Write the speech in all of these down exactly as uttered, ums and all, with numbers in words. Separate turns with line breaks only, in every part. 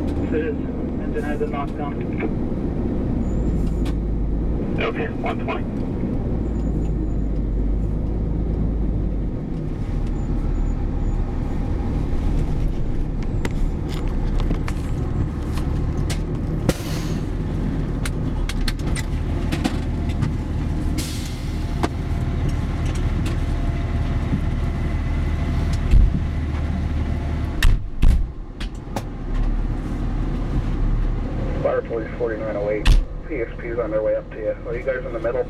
It is. Engine has it knocked down.
Okay, one twenty.
Fire Police forty-nine oh eight. P S P's on their way up to you. Are you guys in the middle?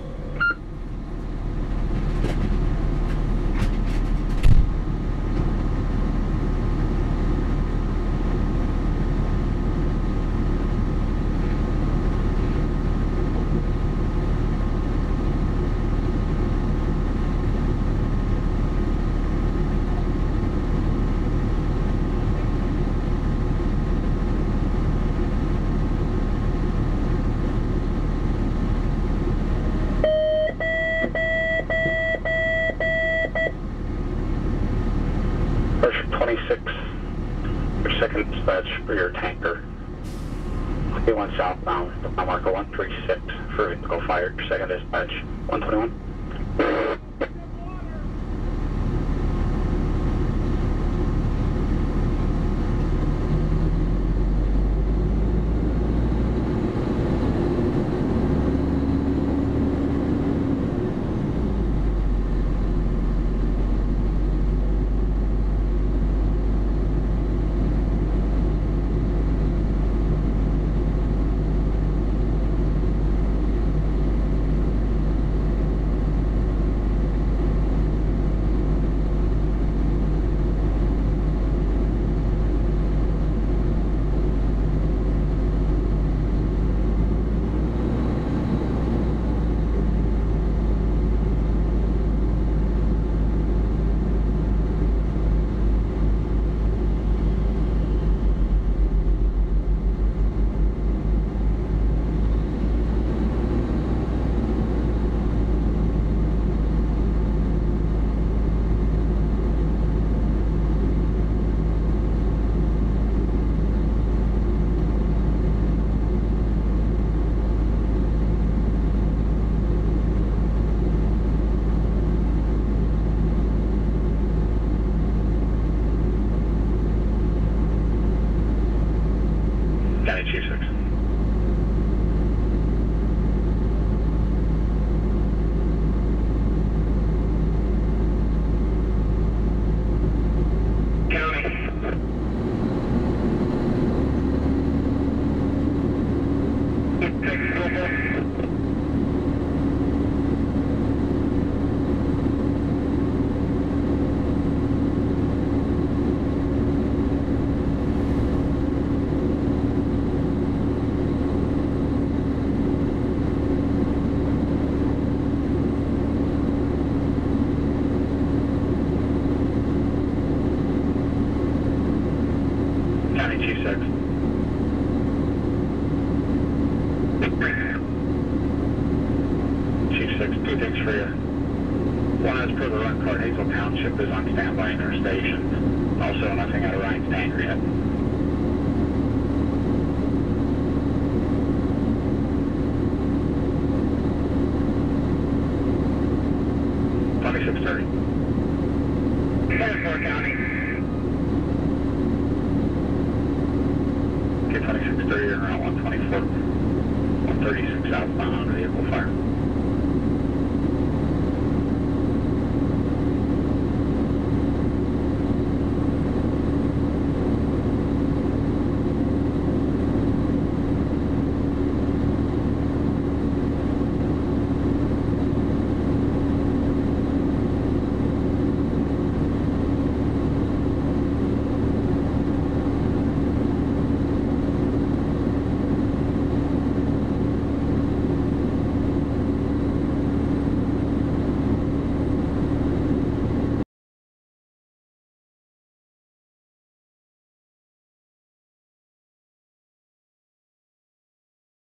First twenty-six, your second dispatch for your tanker. K one southbound, mile marker one three six for vehicle fire, second dispatch, one twenty-one. County Chief six. County Chief six. Chief six, two things for you. One, as per the run card, Hazel Township is on standby in their station. Also, nothing out of Ryan's tanker yet. twenty-six thirty. twenty-four County.
Okay, twenty-six thirty, you're around one twenty-four. one thirty-six southbound on vehicle fire.